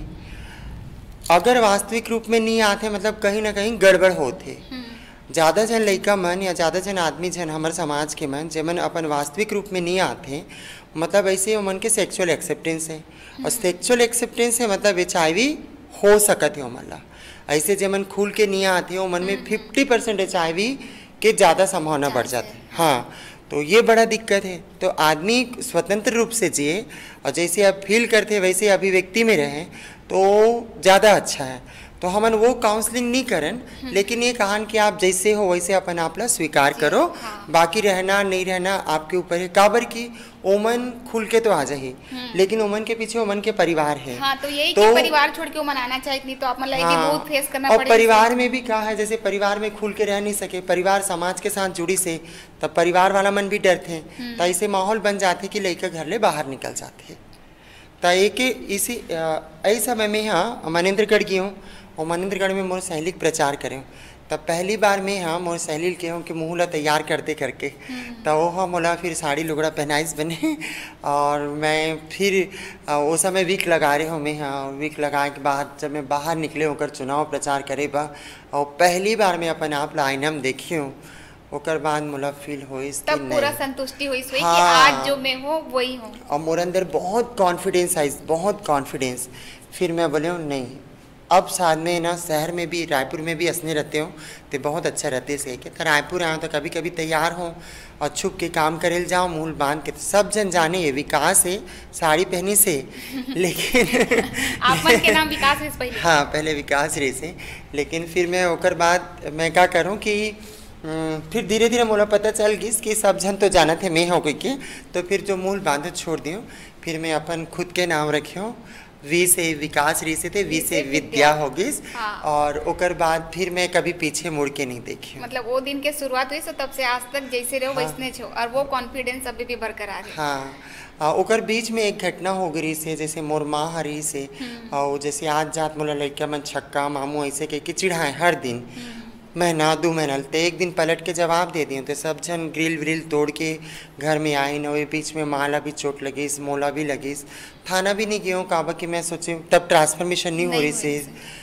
Speaker 2: अगर वास्तविक रूप में नहीं आते मतलब कहीं ना कहीं गड़बड़ होते। ज़्यादा जन लड़का मन या ज़्यादा जन आदमी जन हमारे समाज के मन जेमन अपन वास्तविक रूप में नहीं आते, मतलब ऐसे मन के सेक्सुअल एक्सेप्टेंस है, और सेक्सुअल एक्सेप्टेंस है मतलब एच आई वी हो सकते हो मन ला। ऐसे जेमन खुल के नहीं आते हो मन में fifty percent H I V के ज़्यादा संभावना बढ़ जाती है। हाँ, तो ये बड़ा दिक्कत है। तो आदमी स्वतंत्र रूप से जिए और जैसे आप फील करते वैसे अभिव्यक्ति में रहें तो ज़्यादा अच्छा है। तो हमन वो काउंसलिंग नहीं करन, लेकिन ये कहान कि आप जैसे हो वैसे अपन आप ला स्वीकार करो। हाँ। बाकी रहना नहीं रहना आपके ऊपर है। काबर की ओमन खुल के तो आ जाए, लेकिन ओमन के पीछे ओमन के परिवार है।
Speaker 1: हाँ, तो यही
Speaker 2: तो
Speaker 1: कि परिवार छोड़ के ओमन आना चाहिए, नहीं तो आप मतलब हाँ, बहुत फेस करना
Speaker 2: और
Speaker 1: पड़ेगा।
Speaker 2: परिवार में भी क्या है, जैसे परिवार में खुल के रह नहीं सके, परिवार समाज के साथ जुड़ी से, तब परिवार वाला मन भी डरते हैं, तो ऐसे माहौल बन जाते कि लड़का घर ले बाहर निकल जाते। तो एक इसी ऐसे समय में हाँ मनेन्द्रगढ़ गई हूँ और मनेन्द्रगढ़ में मोर सहेली प्रचार करें। तब पहली बार में हाँ मोर सहेली के हूँ कि मुँह ला तैयार करते करके, तो वो हाँ मोला फिर साड़ी लुगड़ा पहनाइस बने और मैं फिर वो समय वीक लगा रहे हूँ मैं। हाँ, वीक लगाए के बाद जब मैं बाहर निकले होकर चुनाव प्रचार करे बा और पहली बार मैं अपन आप ला आईना में देखी हूँ, ओकर बाद मोला फील हो
Speaker 1: तब पूरा संतुष्टि हुई हाँ, कि आज जो मैं हूँ वही हूँ,
Speaker 2: और मोर अंदर बहुत कॉन्फिडेंस आई, बहुत कॉन्फिडेंस। फिर मैं बोले हूँ नहीं, अब साथ में ना शहर में भी रायपुर में भी असने रहते हो तो बहुत अच्छा रहते से कि तो रायपुर आऊँ तो कभी कभी तैयार हो और छुप के काम करे जाओ मूल बांध के। तो सब जन जाने ये विकास है साड़ी पहनी से, लेकिन
Speaker 1: आप मन के नाम विकास है पहले।
Speaker 2: हाँ, पहले विकास रहे से, लेकिन फिर मैं ओकर बाद मैं क्या करूँ कि फिर धीरे धीरे मोला पता चल गई कि सब जन तो जाना थे मैं हो गई के, तो फिर जो मूल बांध छोड़ दियो, फिर मैं अपन खुद के नाम रखियो। वी से विकास री से थे, वी से विद्या हो गई। हाँ। और ओकर बाद फिर मैं कभी पीछे मुड़ के नहीं देखी।
Speaker 1: मतलब वो दिन के शुरुआत हुई तो तब से आज तक जैसे रहो हाँ। वैसने छो, और वो कॉन्फिडेंस अभी भी बरकरार है।
Speaker 2: हाँ, ओकर बीच में एक घटना हो गई से, जैसे मोर माँ हरी से और जैसे आज जात मोला लड़का मन छक्का मामू ऐसे कह के चिढ़ाए हर दिन महीना दो महीना, तो एक दिन पलट के जवाब दे दिए तो सब जन ग्रिल व्रिल तोड़ के घर में आई न। वही बीच में माला भी चोट लगी, मोला भी लगी, थाना भी नहीं गई हूँ काबा कि मैं सोचे तब ट्रांसफॉर्मेशन नहीं हो रही से।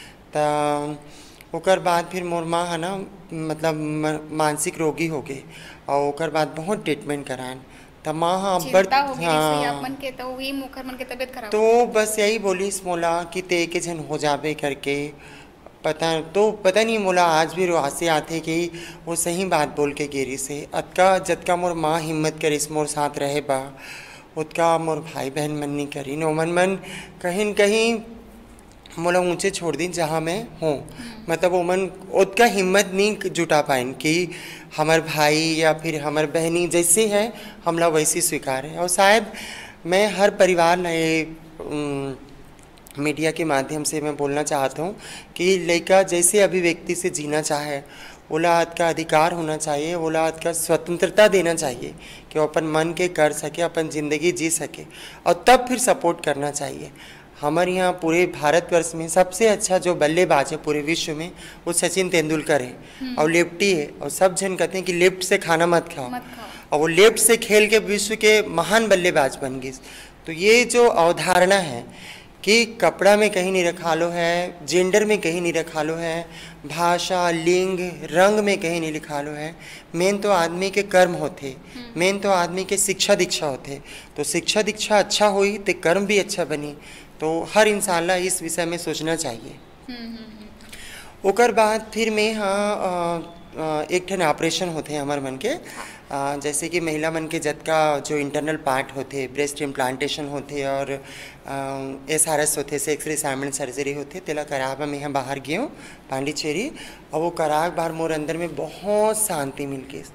Speaker 2: तो ओकर बाद फिर मोर माँ है ना मतलब मानसिक रोगी हो गए और ओकर बाद बहुत ट्रीटमेंट कराएं, तो माँ हाँ बड़ हाँ
Speaker 1: मन के तो वही मुखर मन के तबीयत खराब,
Speaker 2: तो बस यही बोली मोला कि ते के जन हो जाबे करके। पता तो पता नहीं मोला आज भी रुआसे आते कि वो सही बात बोल के गिरी से। अतका जतका मोर माँ हिम्मत करिस मोर साथ रहे बा, उतका मोर भाई बहन मन नहीं करी नो मन मन कहीं न कहीं मोला ऊंचे छोड़ दी जहाँ मैं हूँ। मतलब वो मन उतका हिम्मत नहीं जुटा पाइन कि हमार भाई या फिर हमार बहनी जैसे है हमला वैसी स्वीकार है। और शायद मैं हर परिवार ने मीडिया के माध्यम से मैं बोलना चाहता हूँ कि लड़का जैसे अभिव्यक्ति से जीना चाहे, औलाद का अधिकार होना चाहिए, औलाद का स्वतंत्रता देना चाहिए कि वो अपन मन के कर सके, अपन ज़िंदगी जी सके, और तब फिर सपोर्ट करना चाहिए। हमारे यहाँ पूरे भारतवर्ष में सबसे अच्छा जो बल्लेबाज है पूरे विश्व में वो सचिन तेंदुलकर है और लेफ्टी है, और सब जन कहते हैं कि लेफ्ट से खाना मत खाओ, मत खाओ। और वो लेफ्ट से खेल के विश्व के महान बल्लेबाज बन गए। तो ये जो अवधारणा है कि कपड़ा में कहीं नहीं रखा लो है, जेंडर में कहीं नहीं रखा लो है, भाषा लिंग रंग में कहीं नहीं लिखा लो है, मेन तो आदमी के कर्म होते, मेन तो आदमी के शिक्षा दीक्षा होते। तो शिक्षा दीक्षा अच्छा हुई तो कर्म भी अच्छा बनी। तो हर इंसान ला इस विषय में सोचना चाहिए। ओकर बाद फिर में हाँ एक ठन ऑपरेशन होते हैं हमारे मन के, आ, जैसे कि महिला मन के जतका जो इंटरनल पार्ट होते, ब्रेस्ट इम्प्लांटेशन होते और एस आर एस होते, सेक्स रिसाइनमेंट सर्जरी होते, तेला कराब में यहाँ बाहर गए हूँ पांडिचेरी, और वो कराग बार मोर अंदर में बहुत शांति मिल गई।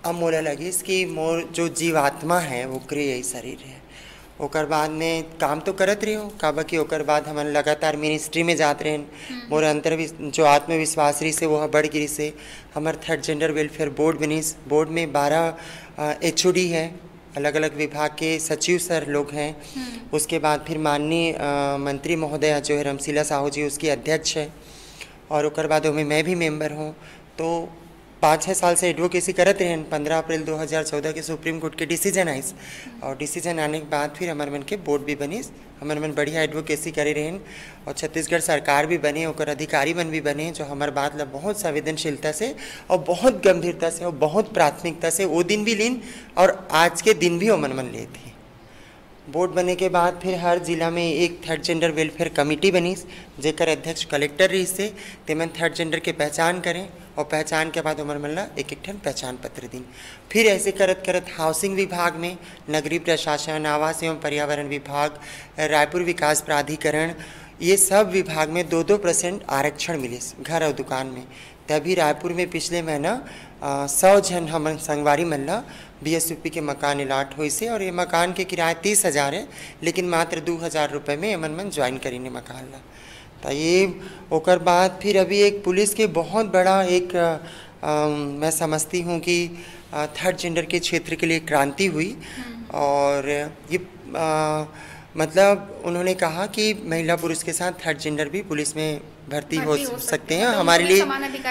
Speaker 2: अब मोला लगिस कि मोर जो जीवात्मा है वो क्रिय यही शरीर है। ओकर बाद में काम तो करत रही हो काबा कि ओकर बाद हम लगातार मिनिस्ट्री में जाते रहे। मोर अंतर जो आत्मविश्वास रही से वो बढ़ गिरी से हमार थर्ड जेंडर वेलफेयर बोर्ड बनीस। बोर्ड में बारह एच ओ डी है, अलग अलग विभाग के सचिव सर लोग हैं। उसके बाद फिर माननीय मंत्री महोदया जो है रमशीला साहू जी उसकी अध्यक्ष है, और ओकर बाद में मैं भी मेंबर हूँ। तो पाँच छः साल से एडवोकेसी करते रहे। पंद्रह अप्रैल दो हज़ार चौदह के सुप्रीम कोर्ट के डिसीजन आइस, और डिसीजन आने के बाद फिर हमारे मन के बोर्ड भी बनीस। हमारे मन बढ़िया एडवोकेसी करे रहें, और छत्तीसगढ़ सरकार भी बने, और अधिकारी मन भी बने जो हमारे बात ला बहुत संवेदनशीलता से और बहुत गंभीरता से और बहुत प्राथमिकता से वो दिन भी लीन और आज के दिन भी वो मन मन लेते। बोर्ड बने के बाद फिर हर जिला में एक थर्ड जेंडर वेलफेयर कमेटी बनी, जेकर अध्यक्ष कलेक्टर रही से तेमन थर्ड जेंडर के पहचान करें, और पहचान के बाद उमर मल्ला एक एक ठन पहचान पत्र दिन। फिर ऐसे करत करत हाउसिंग विभाग में, नगरीय प्रशासन, आवास एवं पर्यावरण विभाग, रायपुर विकास प्राधिकरण, ये सब विभाग में दो दो परसेंट आरक्षण मिले घर और दुकान में। तभी रायपुर में पिछले महीना सौ जन हम संगवारी मल्ला बी एस यू पी के मकान अलाट हुई से, और ये मकान के किराए तीस हज़ार है, लेकिन मात्र दो हज़ार रुपये में मन मन ज्वाइन करीने मकान ला। तो ये ओकर बाद फिर अभी एक पुलिस के बहुत बड़ा एक आ, आ, मैं समझती हूँ कि थर्ड जेंडर के क्षेत्र के लिए क्रांति हुई, और ये आ, मतलब उन्होंने कहा कि महिला पुरुष के साथ थर्ड जेंडर भी पुलिस में भर्ती हो, हो सकते हैं। हमारे लिए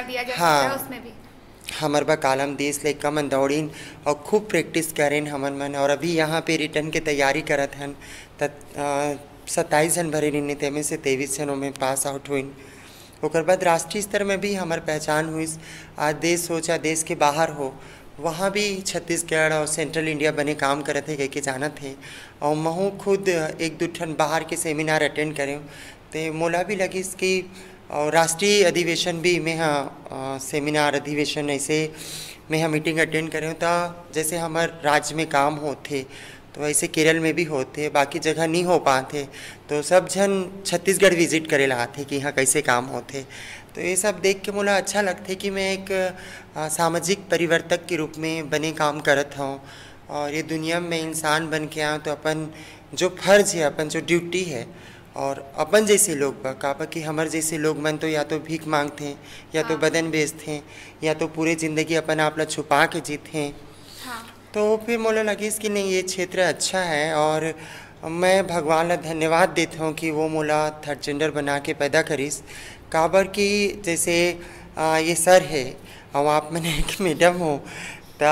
Speaker 2: हाँ हमारे बा कालम देश ले कमन दौड़ीन और खूब प्रैक्टिस करें हमन मन, और अभी यहाँ पे रिटर्न के तैयारी करत हन। त सत्ताईस जन भरे रहने तेमें से तेईस जनों में पास आउट हुई। ओकर बाद राष्ट्रीय स्तर में भी हमार पहचान हुई। आज देश सोचा देश के बाहर हो, वहाँ भी छत्तीसगढ़ और सेंट्रल इंडिया बने काम करे थे, कह के जाना थे। और महू खुद एक दो ठन बाहर के सेमिनार अटेंड करें, तो मोला भी लगी कि और राष्ट्रीय अधिवेशन भी में हाँ सेमिनार अधिवेशन ऐसे में हम मीटिंग अटेंड करें। तो जैसे हमारे राज्य में काम होते तो ऐसे केरल में भी होते, बाकी जगह नहीं हो पाते, तो सब जन छत्तीसगढ़ विजिट करे लाते कि यहाँ कैसे काम होते। तो ये सब देख के मुझे अच्छा लगता कि मैं एक आ, सामाजिक परिवर्तक के रूप में बने काम करत हूँ, और ये दुनिया में इंसान बन के आऊँ तो अपन जो फर्ज है, अपन जो ड्यूटी है, और अपन जैसे लोग काबा कि हमारे जैसे लोग मन तो या तो भीख मांगते हैं, या तो बदन बेचते हैं, या तो पूरे ज़िंदगी अपन आप ला छुपा के जीते हैं। हाँ। तो फिर मोला लगी कि नहीं ये क्षेत्र अच्छा है, और मैं भगवान ला धन्यवाद देता हूँ कि वो मोला थर्ड जेंडर बना के पैदा करीस। काबर कि जैसे आ, ये सर है और आप मैंने एक मैडम हो, तो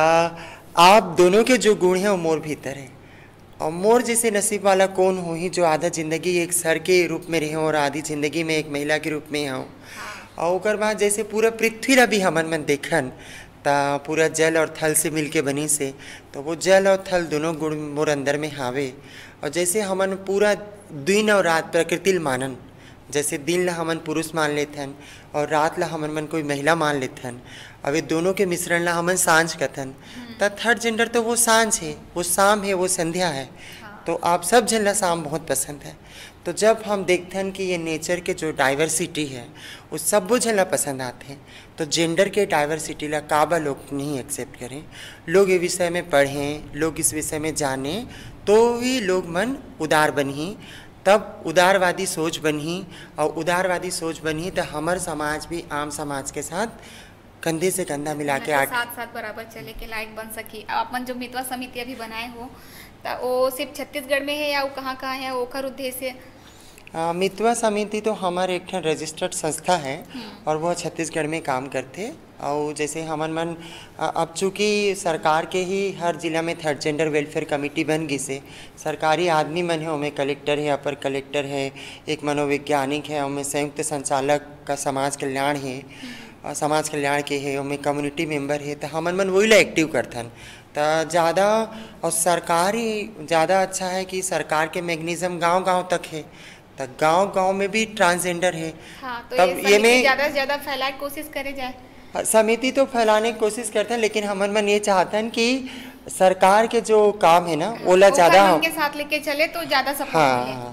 Speaker 2: आप दोनों के जो गुण हैं वो मोर भीतर है, और मोर जैसे नसीब वाला कौन हो ही जो आधा ज़िंदगी एक सर के रूप में रहे और आधी ज़िंदगी में एक महिला के रूप में हो। और ओकर बाद जैसे पूरा पृथ्वी ला भी हमन मन देखन ता पूरा जल और थल से मिल के बनी से, तो वो जल और थल दोनों गुण मोर अंदर में हावे। और जैसे हमन पूरा दिन और रात प्रकृति मानन, जैसे दिन ला हमन पुरुष मान लेथन और रात ला हमन मन कोई महिला मान लेथन, अब ये दोनों के मिश्रण ला हमन सांझ कथन। तो थर्ड जेंडर तो वो सांझ है, वो शाम है, वो संध्या है। हाँ। तो आप सब जन ला शाम बहुत पसंद है। तो जब हम देखते हैं कि ये नेचर के जो डाइवर्सिटी है वो सब जन ला पसंद आते हैं, तो जेंडर के डाइवर्सिटी ला काबा लोग नहीं एक्सेप्ट करें, लोग ये विषय में पढ़ें, लोग इस विषय में जानें, तो ही लोग मन उदार बनी, तब उदारवादी सोच बनी, और उदारवादी सोच बनी तो हमारे समाज भी आम समाज के साथ कंधे से कंधा मिला के
Speaker 1: आगे साथ साथ बराबर चले के लायक बन सकी। अपन जो मितवा समिति अभी बनाए हो तो वो सिर्फ छत्तीसगढ़ में है या वो कहाँ कहाँ है, ओकर उद्देश्य?
Speaker 2: मितवा समिति तो हमारे एक रजिस्टर्ड संस्था है और वह छत्तीसगढ़ में काम करते। और जैसे हमन मन अब चूँकि सरकार के ही हर जिला में थर्ड जेंडर वेलफेयर कमेटी बन गई से, सरकारी आदमी मन है, उनमें कलेक्टर है, अपर कलेक्टर है, एक मनोवैज्ञानिक है, उनमें संयुक्त संचालक का समाज कल्याण है, समाज कल्याण के है, उनमें कम्युनिटी मेंबर है, तो हमन मन वही ला एक्टिव करथन। तो ज़्यादा और सरकारी ज़्यादा अच्छा है कि सरकार के मैकेनिज्म गांव-गांव तक है, तो गांव-गांव में भी ट्रांसजेंडर है। हाँ, तो तब ये में
Speaker 1: ज़्यादा से ज़्यादा फैलाने की कोशिश करे जाए।
Speaker 2: समिति तो फैलाने की कोशिश करते हैं, लेकिन हमन मन ये चाहते हैं कि सरकार के जो काम है ना ओला ज़्यादा
Speaker 1: के साथ लेके चले तो ज़्यादा सफल
Speaker 2: हाँ, हाँ, हाँ।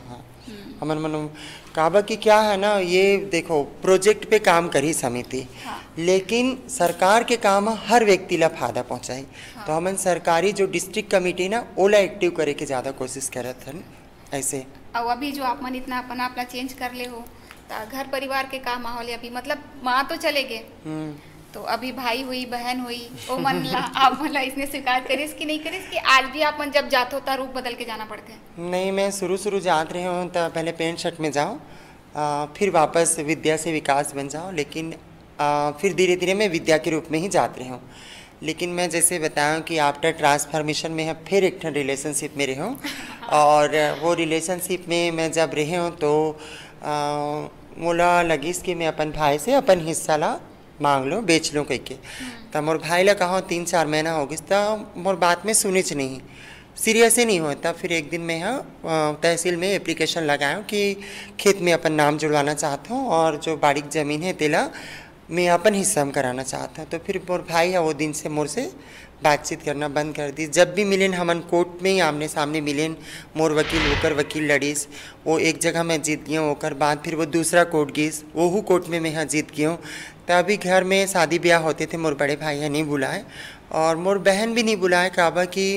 Speaker 2: हमन मन काबा की क्या है ना, ये देखो प्रोजेक्ट पे काम करी समिति,
Speaker 1: हाँ।
Speaker 2: लेकिन सरकार के काम हर व्यक्ति ला फायदा पहुंचाई। हाँ। तो हमन सरकारी जो डिस्ट्रिक्ट कमेटी ना ओला एक्टिव करे के ज़्यादा कोशिश करत हन ऐसे।
Speaker 1: और अभी जो आप मन इतना अपना अपना चेंज कर ले हो तो घर परिवार के का माहौल है अभी, मतलब माँ तो चले गए तो अभी भाई हुई बहन हुई वो मन ला आप मतलब इसने स्वीकार करिस कि नहीं करिस कि आज भी आप मन जब जाते होता रूप बदल के जाना पड़ता है?
Speaker 2: नहीं, मैं शुरू शुरू जात रहे हूँ तो पहले पेंट शर्ट में जाओ, फिर वापस विद्या से विकास बन जाओ, लेकिन आ, फिर धीरे धीरे मैं विद्या के रूप में ही जात रही हूँ। लेकिन मैं जैसे बताऊँ कि आफ्टर ट्रांसफॉर्मेशन में फिर एक रिलेशनशिप में रही हूँ और वो रिलेशनशिप में मैं जब रही हूँ तो मोला लगिस कि मैं अपन भाई से अपन हिस्सा ला मांग लो बेच लो कह के। तो मोर भाई ला कहा तीन चार महीना हो गई तो मोर बात में सुने च नहीं, सीरियस ही नहीं होता। फिर एक दिन मैं यहाँ तहसील में एप्लीकेशन लगाया कि खेत में अपन नाम जुड़वाना चाहता हूँ और जो बारीक ज़मीन है तेला मैं अपन हिस्सा में कराना चाहता हूँ। तो फिर मोर भाई है वो दिन से मोर से बातचीत करना बंद कर दी। जब भी मिलेन हमन कोर्ट में ही आमने सामने मिलेन, मोर वकील होकर वकील लड़ीस, वो एक जगह मैं जीत गया हूँ, ओकर बाद फिर वो दूसरा कोर्ट गईस, वो कोर्ट में मैं यहाँ जीत गया हूँ। तो अभी घर में शादी ब्याह होते थे मोर बड़े भाई है नहीं बुलाए और मोर बहन भी नहीं बुलाए, काबा कि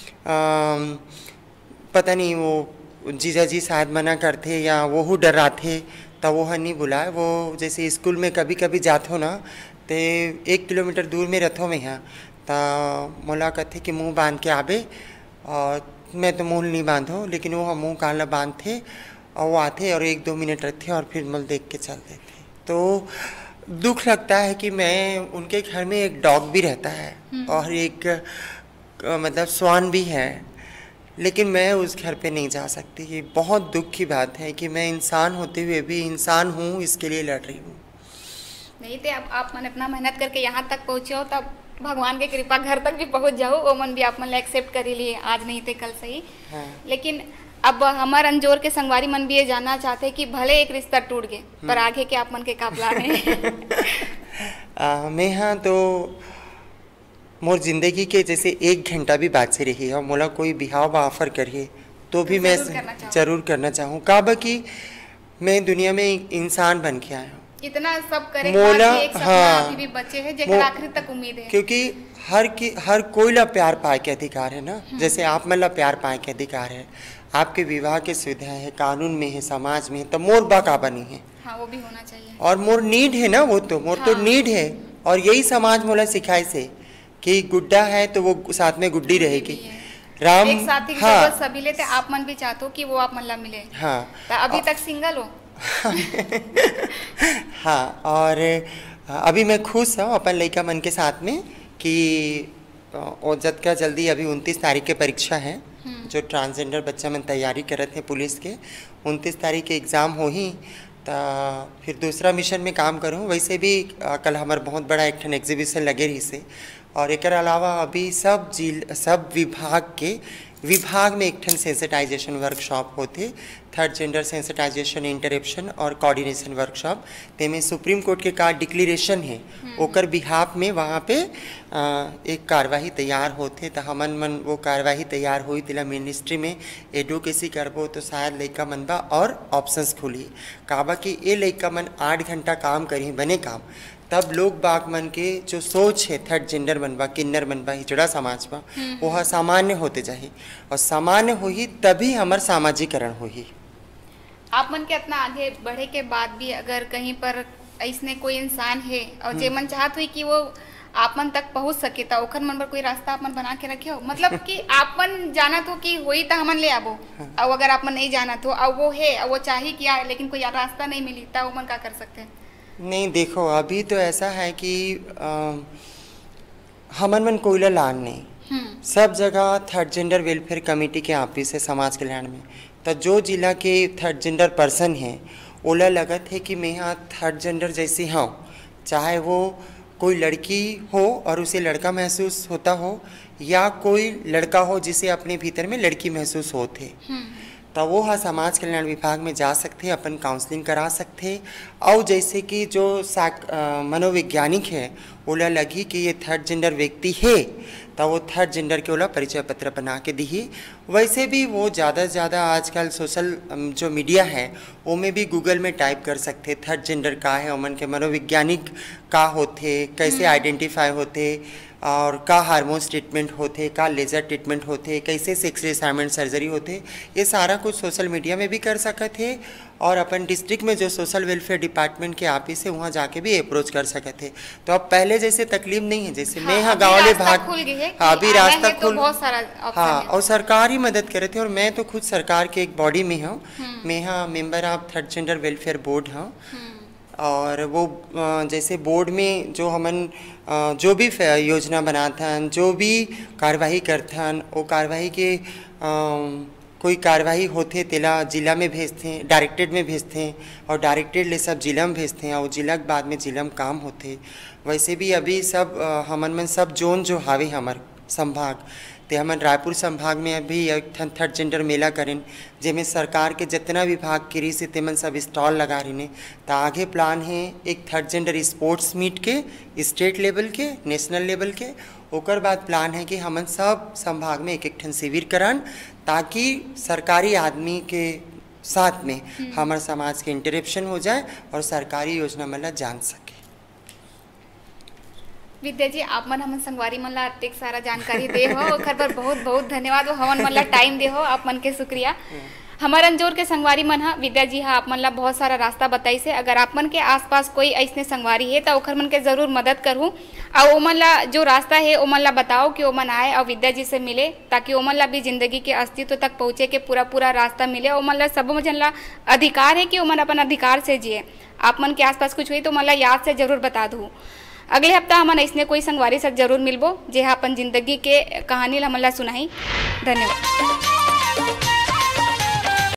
Speaker 2: पता नहीं वो जीजा जी शायद मना करते या वो डराते तो वो नहीं बुलाए। वो जैसे स्कूल में कभी कभी जाते हो ना तो एक किलोमीटर दूर में रथों में यहाँ तो मोला कहते कि मुँह बांध के आबे, और मैं तो मुँह नहीं बांधो लेकिन वो मुँह काला बांधते और वो आते और एक दो मिनट रहते और फिर मल देख के चल देते। तो दुख लगता है कि मैं उनके घर में एक डॉग भी रहता है और एक मतलब स्वान भी है, लेकिन मैं उस घर पे नहीं जा सकती। ये बहुत दुख की बात है कि मैं इंसान होते हुए भी इंसान हूँ, इसके लिए लड़ रही हूँ।
Speaker 1: नहीं तो अब आप मन इतना मेहनत करके यहाँ तक पहुँचे हो तब भगवान की कृपा घर तक भी पहुँच जाओ, वो मन भी आप मन एक्सेप्ट कर लिए आज नहीं थे कल सही। हाँ। लेकिन अब हमार अंजोर के संगवारी मन भी ये जानना चाहते कि भले एक रिश्ता टूट गए पर आगे के आप मन के का प्लान है?
Speaker 2: मैं हाँ तो मोर जिंदगी के जैसे एक घंटा भी बात से रही है, मोला कोई बिहाव बा ऑफर करिए तो भी मैं जरूर करना चाहूँ। काबा कि मैं दुनिया में एक इंसान बन के आया हूँ,
Speaker 1: इतना सब करे
Speaker 2: मोला
Speaker 1: एक सपना
Speaker 2: हाँ
Speaker 1: अभी भी बच्चे हैं जेकर आखिर तक उम्मीद है,
Speaker 2: क्योंकि हर की हर कोई ला प्यार पाए के अधिकार है ना। जैसे आप मन ला प्यार पाए के अधिकार है, आपके विवाह के सुविधा है, कानून में है, समाज में है, तो मोर बा काबा नहीं है? हाँ, वो भी होना चाहिए। और मोर नीड है ना, वो तो मोर हाँ। तो नीड है और यही समाज मोला सिखाए से कि गुड्डा है तो वो साथ में गुड्डी रहेगी। राम
Speaker 1: एक साथी की
Speaker 2: हाँ,
Speaker 1: सभी लेते आप मन भी चाहते हो कि वो आप मन ला मिले।
Speaker 2: हाँ,
Speaker 1: तो अभी तक सिंगल हो?
Speaker 2: हाँ, और अभी मैं खुश हूँ अपन लड़का मन के साथ में कि और जद का जल्दी अभी उनतीस तारीख के परीक्षा है जो ट्रांसजेंडर बच्चा मन तैयारी करते हैं पुलिस के, उनतीस तारीख के एग्ज़ाम हो ही तो फिर दूसरा मिशन में काम करूँ। वैसे भी कल हमारे बहुत बड़ा एक एग्जीबिशन लगे रही से, और एक अलावा अभी सब जिल सब विभाग के विभाग में एक ठन सेंसिटाइजेशन वर्कशॉप होते, थर्ड जेंडर सेंसिटाइजेशन इंटरेप्शन और कोऑर्डिनेशन वर्कशॉप। तेमें सुप्रीम कोर्ट के का डिक्लेरेशन है ओकर बिहाफ में वहाँ पे आ, एक कार्रवाई तैयार होते। तो हमन मन वो कार्रवाई तैयार हुई तिला मिनिस्ट्री में एडवोकेसी करबो तो शायद लड़का मन बा और ऑप्शंस खुली। काबा कि ये लड़का मन आठ घंटा काम करी बने काम, तब लोग बाग मन के जो सोच है थर्ड जेंडर बनबा किन्नर बनबा हिजड़ा समाज बा वह सामान्य होते जाही, और सामान्य होही तभी हमार सामाजिकरण होही।
Speaker 1: आप मन के इतना आगे बढ़े के बाद भी अगर कहीं पर ऐसने कोई इंसान है और जे मन चाहत हुई कि वो आप मन तक पहुंच सके तो ओखर मन पर कोई रास्ता आप मन बना के रखे हो, मतलब कि आप मन जानत हो कि होई तो हमन ले आबो और अगर आप मन नहीं जानत हो और वो है और वो चाही कि आए लेकिन कोई रास्ता नहीं मिली तो वो मन का कर सकते हैं?
Speaker 2: नहीं, देखो अभी तो ऐसा है कि हमन मन कोयला लान नहीं, सब जगह थर्ड जेंडर वेलफेयर कमेटी के ऑफिस है समाज कल्याण में। तो जो जिला के थर्ड जेंडर पर्सन है ओला लगत है कि मैं यहाँ थर्ड जेंडर जैसी हूँ, चाहे वो कोई लड़की हो और उसे लड़का महसूस होता हो या कोई लड़का हो जिसे अपने भीतर में लड़की महसूस होते, तो वो हाँ समाज कल्याण विभाग में जा सकते, अपन काउंसलिंग करा सकते। और जैसे कि जो साक मनोवैज्ञानिक है ओला लगी कि ये थर्ड जेंडर व्यक्ति है तो वो थर्ड जेंडर के ओला परिचय पत्र बना के दी। वैसे भी वो ज़्यादा से ज़्यादा आजकल सोशल जो मीडिया है वो में भी गूगल में टाइप कर सकते थर्ड जेंडर का है, ओमन के मनोवैज्ञानिक का होते, कैसे आइडेंटिफाई होते और का हार्मोन्स ट्रीटमेंट होते, का लेज़र ट्रीटमेंट होते, कैसे सेक्स रिसाइनमेंट सर्जरी होते, ये सारा कुछ सोशल मीडिया में भी कर सकते थे। और अपन डिस्ट्रिक्ट में जो सोशल वेलफेयर डिपार्टमेंट के ऑफिस है वहाँ जाके भी अप्रोच कर सकते थे। तो अब पहले जैसे तकलीफ नहीं है, जैसे हाँ, मैं यहाँ गाँव ले भाग हाँ अभी रास्ता खुल तो हाँ और सरकार ही मदद करे थे। और मैं तो खुद सरकार के एक बॉडी में हूँ, मैं यहाँ member of third gender welfare board हूँ। और वो जैसे बोर्ड में जो हमन जो भी योजना बनाथन, जो भी कार्रवाई करथन, वो कार्रवाई के कोई कार्रवाई होते तेला जिला में भेजते हैं, डायरेक्टेड में भेजते हैं और डायरेक्टेड ले सब जिला में भेजते हैं और जिला के बाद में जिला में काम होते। वैसे भी अभी सब हमन में सब जोन जो हावे हमार संभाग ते हमन रायपुर संभाग में अभी एक थर्ड जेंडर मेला करें, जेमें सरकार के जितना विभाग के से तेमन सब स्टॉल लगा रही। तो आगे प्लान है एक थर्ड जेंडर स्पोर्ट्स मीट के स्टेट लेवल के, नेशनल लेवल के। ओकर बाद प्लान है कि हमन सब संभाग में एक एक ठन शिविर करन ताकि सरकारी आदमी के साथ में हमारे समाज के इंटरेक्शन हो जाए और सरकारी योजना मतलब जान सके।
Speaker 1: विद्या जी, आप मन हमन संगवारी मन ला अतेक सारा जानकारी दे हो, ओखर पर बहुत बहुत धन्यवाद। हमन मन ला टाइम दे हो, आप मन के शुक्रिया। हमार अंजोर के संगवारी मन हा विद्या जी हा आप मन ला बहुत सारा रास्ता बताई से। अगर आप मन के आसपास कोई ऐसने संगवारी है तो ओखर मन के जरूर मदद करूँ और ओमन ला जो रास्ता है ओमन ला बताओ कि ओमन आए और विद्या जी से मिले, ताकि ओमन ला भी जिंदगी के अस्तित्व तक पहुँचे के पूरा पूरा रास्ता मिले। ओमन ला सब जन ला अधिकार है कि ओमन अपन अधिकार से जिए। आप मन के आसपास कुछ हुई तो ओमन ला याद से जरूर बता दूँ। अगले हफ्ता हमन ऐसने कोई संगवारी से जरूर मिलबो जे अपन जिंदगी के कहानी ला हमन ला सुनाई। धन्यवाद।